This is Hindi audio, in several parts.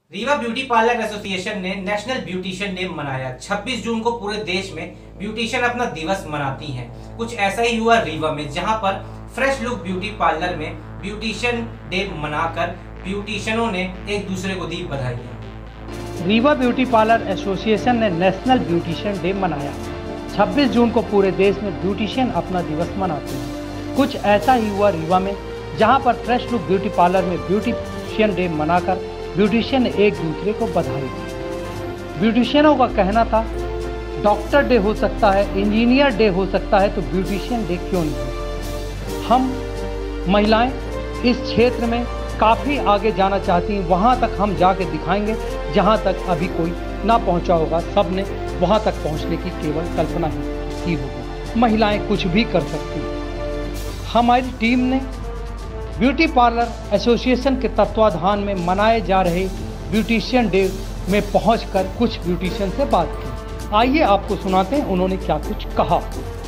रीवा ब्यूटी पार्लर एसोसिएशन ने नेशनल ब्यूटिशियन डे मनाया। 26 जून को पूरे देश में ब्यूटिशियन अपना दिवस मनाती हैं। कुछ ऐसा ही हुआ रीवा में, जहां पर फ्रेश लुक ब्यूटी पार्लर में ब्यूटिशियन डे मनाकर ब्यूटिशियनों ने एक दूसरे को दी बधाइयां। रीवा ब्यूटी पार्लर एसोसिएशन ने नेशनल ब्यूटिशियन डे मनाया। 26 जून को पूरे देश में ब्यूटिशियन अपना दिवस मनाते हैं। कुछ ऐसा ही हुआ रीवा में, जहां पर फ्रेश लुक ब्यूटी पार्लर में ब्यूटिशियन डे मनाकर ब्यूटिशियन ने एक दूसरे को बधाई दी। ब्यूटिशियनों का कहना था, डॉक्टर डे हो सकता है, इंजीनियर डे हो सकता है, तो ब्यूटिशियन डे क्यों नहीं। हम महिलाएं इस क्षेत्र में काफ़ी आगे जाना चाहती हैं। वहाँ तक हम जाके दिखाएंगे जहाँ तक अभी कोई ना पहुँचा होगा। सब ने वहाँ तक पहुँचने की केवल कल्पना ही की होगी। महिलाएं कुछ भी कर सकती हैं। हमारी टीम ने ब्यूटी पार्लर एसोसिएशन के तत्वाधान में मनाए जा रहे ब्यूटिशियन डे में पहुंचकर कुछ ब्यूटिशियन से बात की। आइए आपको सुनाते हैं उन्होंने क्या कुछ कहा।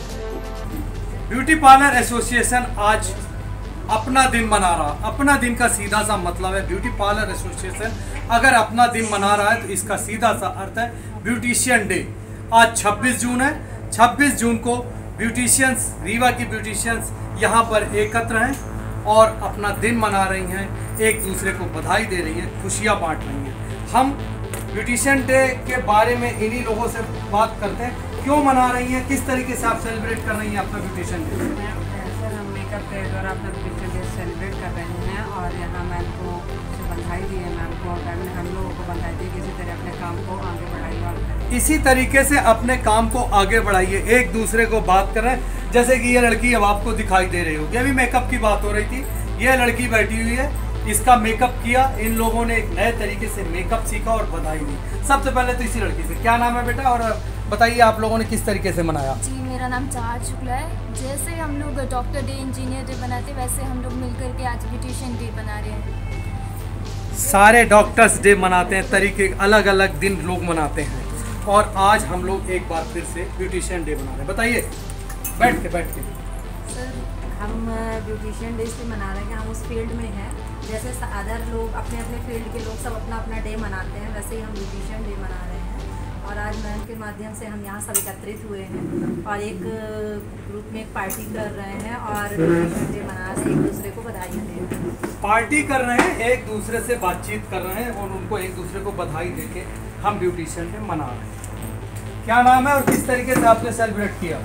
ब्यूटी पार्लर एसोसिएशन आज अपना दिन मना रहा। अपना दिन का सीधा सा मतलब है, ब्यूटी पार्लर एसोसिएशन अगर अपना दिन मना रहा है तो इसका सीधा सा अर्थ है ब्यूटिशियन डे। आज 26 जून है। 26 जून को ब्यूटिशियंस, रीवा की ब्यूटिशियंस यहाँ पर एकत्र हैं और अपना दिन मना रही हैं, एक दूसरे को बधाई दे रही हैं, खुशियाँ बांट रही हैं। हम ब्यूटिशियन डे के बारे में इन्हीं लोगों से बात करते हैं, क्यों मना रही हैं, किस तरीके से आप सेलिब्रेट कर रही हैं अपना ब्यूटिशियन डे। सर, हम मेकअप के द्वारा अपना ब्यूटिशियन डे सेलिब्रेट कर रहे हैं और यहाँ मैम को बधाई दी है। मैम को मैम ने हम लोगों को बधाई दी कि इसी तरह अपने काम को आगे बढ़ाइए और इसी तरीके से अपने काम को आगे बढ़ाइए। एक दूसरे को बात कर रहे हैं, जैसे कि ये लड़की अब आपको दिखाई दे रही होगी, अभी मेकअप की बात हो रही थी। ये लड़की बैठी हुई है, इसका मेकअप किया। इन लोगों ने एक नए तरीके से मेकअप सीखा और बधाई दी। सबसे पहले तो इसी लड़की से, क्या नाम है बेटा, और बताइए आप लोगों ने किस तरीके से मनाया। जी, मेरा नाम चाहत शुक्ला है। जैसे हम लोग डॉक्टर डे, इंजीनियर डे बनाते, वैसे हम लोग मिलकर के आज ब्यूटिशियन डे बना रहे हैं। सारे डॉक्टर्स डे मनाते हैं, तरीके अलग अलग दिन लोग मनाते हैं, और आज हम लोग एक बार फिर से ब्यूटिशियन डे बना रहे हैं। बताइए, बैठ के सर, हम ब्यूटिशियन डे से मना रहे हैं। हम उस फील्ड में हैं, जैसे अदर लोग अपने अपने फील्ड के लोग सब अपना अपना डे मनाते हैं, वैसे ही हम ब्यूटिशियन डे मना रहे हैं। और आज मैम के माध्यम से हम यहाँ सब एकत्रित हुए हैं और एक ग्रुप में एक पार्टी कर रहे हैं और ब्यूटिशियन डे मना रहे हैं, एक दूसरे को बधाई दे रहे हैं। पार्टी कर रहे हैं, एक दूसरे से बातचीत कर रहे हैं और उनको एक दूसरे को बधाई देके हम ब्यूटिशियन डे मना रहे हैं। क्या नाम है और किस तरीके से आपने सेलिब्रेट किया।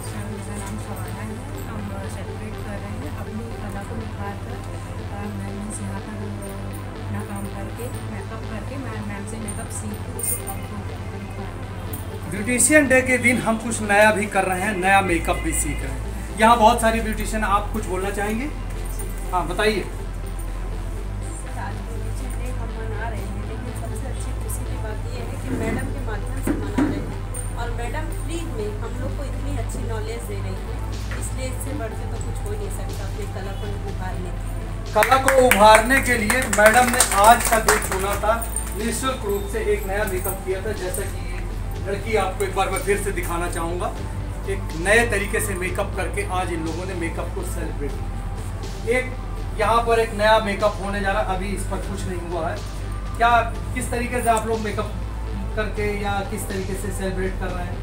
ब्यूटिशियन डे के दिन हम कुछ नया भी कर रहे हैं, नया मेकअप भी सीख रहे हैं। यहाँ बहुत सारी ब्यूटिशियन, आप कुछ बोलना चाहेंगे। हाँ, बताइए। आज ब्यूटिशियन डे हम मना रहे हैं, लेकिन सबसे अच्छी खुशी की बात यह है कि मैडम के माध्यम से मना रहे हैं और मैडम फ्री में हम लोग को इतनी अच्छी नॉलेज दे रही है, इसलिए इससे बढ़ के तो कुछ हो ही नहीं सकता अपनी कला को उभारने के लिए। कला को उभारने के लिए मैडम ने आज का दिन चुना था, निःशुल्क रूप से एक नया मेकअप किया था। जैसा कि लड़की आपको एक बार मैं फिर से दिखाना चाहूँगा, एक नए तरीके से मेकअप करके आज इन लोगों ने मेकअप को सेलिब्रेट किया। एक यहाँ पर एक नया मेकअप होने जा रहा, अभी इस पर कुछ नहीं हुआ है। क्या किस तरीके से आप लोग मेकअप करके या किस तरीके से सेलिब्रेट कर रहे हैं।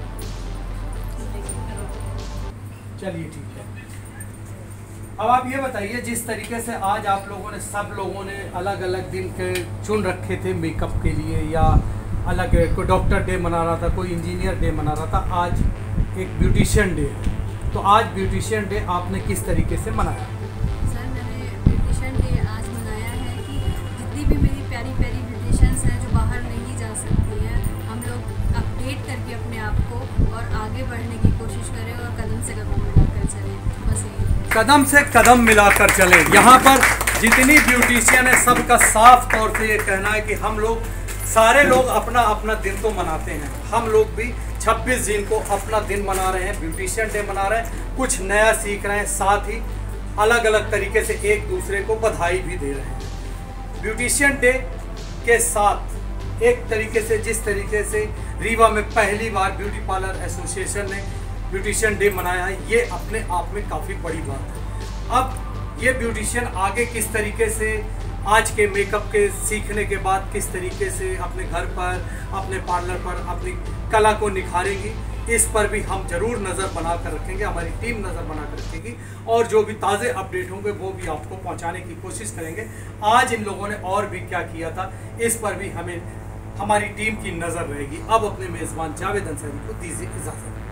चलिए ठीक है। अब आप ये बताइए, जिस तरीके से आज आप लोगों ने, सब लोगों ने अलग अलग दिन के चुन रखे थे मेकअप के लिए, या अलग कोई डॉक्टर डे मना रहा था, कोई इंजीनियर डे मना रहा था, आज एक ब्यूटिशियन डे। तो आज ब्यूटिशियन डे आपने किस तरीके से मनाया। सर, मैंने ब्यूटिशियन डे आज मनाया है कि जितनी भी मेरी प्यारी प्यारी ब्यूटिशियंस हैं जो बाहर नहीं जा सकती हैं, हम लोग अपडेट करके अपने आप को और आगे बढ़ने की कोशिश करें और कदम से कदम मिलाकर चलें। बस यही, कदम से कदम मिलाकर चलें। यहाँ पर जितनी ब्यूटिशियन है, सबका साफ तौर से ये कहना है कि हम लोग सारे लोग अपना अपना दिन तो मनाते हैं। हम लोग भी 26 जून को अपना दिन मना रहे हैं, ब्यूटिशियन डे मना रहे हैं, कुछ नया सीख रहे हैं, साथ ही अलग अलग तरीके से एक दूसरे को बधाई भी दे रहे हैं। ब्यूटिशियन डे के साथ एक तरीके से, जिस तरीके से रीवा में पहली बार ब्यूटी पार्लर एसोसिएशन ने ब्यूटिशियन डे मनाया है, ये अपने आप में काफ़ी बड़ी बात है। अब ये ब्यूटिशियन आगे किस तरीके से आज के मेकअप के सीखने के बाद किस तरीके से अपने घर पर, अपने पार्लर पर अपनी कला को निखारेंगी, इस पर भी हम जरूर नज़र बना कर रखेंगे, हमारी टीम नज़र बना कर रखेगी और जो भी ताज़े अपडेट होंगे वो भी आपको पहुंचाने की कोशिश करेंगे। आज इन लोगों ने और भी क्या किया था इस पर भी हमें हमारी टीम की नज़र रहेगी। अब अपने मेज़बान जावेद अंसारी को दीजिए इजाज़त।